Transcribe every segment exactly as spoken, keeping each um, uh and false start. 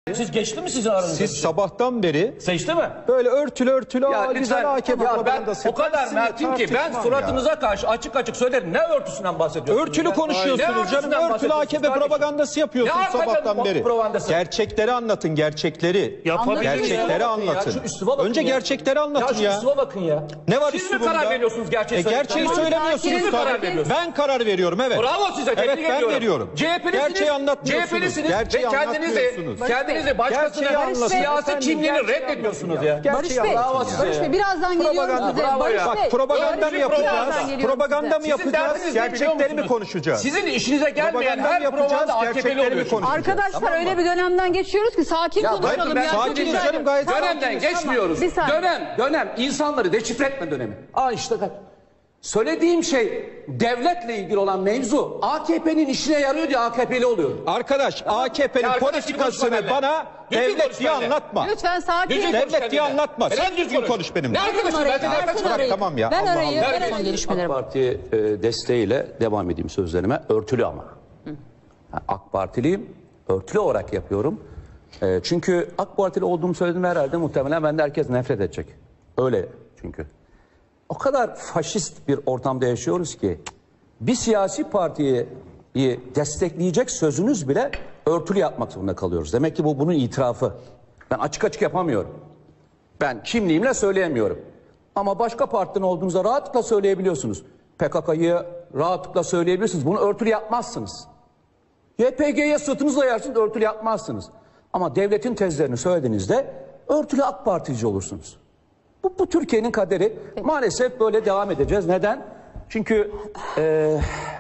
Siz geçti mi sizin aranızda? Siz sabahtan beri seçti mi? böyle örtülü örtülü Ya aa, güzel A K P ya ben propagandası o kadar sizinle mertim ki ben tartışmam suratınıza ya. karşı açık açık söylerim. Ne örtüsünden bahsediyorsunuz? Örtülü ya? konuşuyorsunuz Ne canım. örtüsünden Örtülü A K bahsediyorsunuz P kardeşim? propagandası yapıyorsunuz Ne sabahtan A K P beri. propagandası? Gerçekleri anlatın, gerçekleri. Yapabiliriz Gerçekleri ya. anlatın. Ya şu üsluba bakın Önce ya. gerçekleri anlatın ya. ya. Şu üsluba bakın ya. Ne var Siz mi üslubunda? karar veriyorsunuz gerçeği E, gerçeği söylemekten? söylemiyorsunuz Siz mi karar tabii. veriyorsunuz? Ben karar veriyorum, evet. Bravo size. Evet, tebrik ben ediyorum. veriyorum. C H P'lisiniz. Gerçeği anlatmıyorsunuz. C H P'lisiniz Gerçeği ve kendinizi, anlatmıyorsunuz. kendinizi başkasına Gerçeği anlatın. siyasi Efendim, kimliğini gerçeği reddediyorsunuz anlatın ya. ya. Gerçeği Barış Bey, bravo anlatın ya. size Barış ya. Bey birazdan geliyoruz Propaganda, size. bravo Barış ya. Bey, Bak propaganda mı Öyle bir yapacağız? propaganda geliyorum Propaganda mı size. Sizin yapacağız? derdiniz ne biliyor Gerçekleri mi musunuz? konuşacağız? Sizin işinize gelmeyen Propaganda her mı yapacağız? propaganda A K P'li Gerçekleri mi oluyor. konuşacağız? Arkadaşlar Tamam öyle mı? bir dönemden geçiyoruz ki sakin Ya konuşalım. bakın ben ya. sakiniz Rica canım, ederim. gayet Tamam, Dönemden tamam. geçmiyoruz. Bir saniye. Dönem, dönem insanları deşifre etme dönemi. Aa işte bak. Söylediğim şey devletle ilgili olan mevzu A K P'nin işine yarıyor diye A K P'li oluyor. Arkadaş A K Ya P'nin arkadaş, politikasını konuşma bana benimle. Düzgün devlet konuş diye benimle. anlatma. Lütfen sakin. Düzgün olun. konuş Devlet diye benimle. anlatma. Hele Sen düzgün düzgün konuş. konuş benimle. Ne arkadaşım arayı, ben seni ben arkadaşım bırak, arayayım. Tamam ya. Ben Allah arayı, Allah. ben son gelişmeleri. AK Parti e, desteğiyle devam edeyim sözlerime. Örtülü ama. Ha, AK Partiliyim. Örtülü olarak yapıyorum. E, çünkü AK Partili olduğumu söyledim herhalde muhtemelen bende herkes nefret edecek. Öyle çünkü. O kadar faşist bir ortamda yaşıyoruz ki bir siyasi partiyi destekleyecek sözünüz bile örtülü yapmak zorunda kalıyoruz. Demek ki bu bunun itirafı. Ben açık açık yapamıyorum. Ben kimliğimle söyleyemiyorum. Ama başka partiden olduğunuzda rahatlıkla söyleyebiliyorsunuz. P K K'yı rahatlıkla söyleyebilirsiniz. Bunu örtülü yapmazsınız. Y P G'ye sırtınızla yarsınız, örtülü yapmazsınız. Ama devletin tezlerini söylediğinizde örtülü AK Partici olursunuz. Bu, bu Türkiye'nin kaderi. Maalesef böyle devam edeceğiz. Neden? Çünkü e,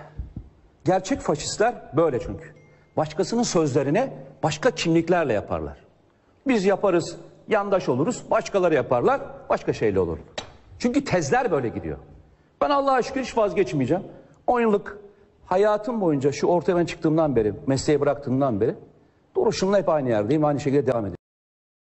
gerçek faşistler böyle çünkü. Başkasının sözlerine başka kimliklerle yaparlar. Biz yaparız, yandaş oluruz, başkaları yaparlar, başka şeyle olur. Çünkü tezler böyle gidiyor. Ben Allah'a şükür hiç vazgeçmeyeceğim. on yıllık hayatım boyunca şu ortaya ben çıktığımdan beri, mesleği bıraktığımdan beri duruşumla hep aynı yerdeyim, aynı şekilde devam edeceğim.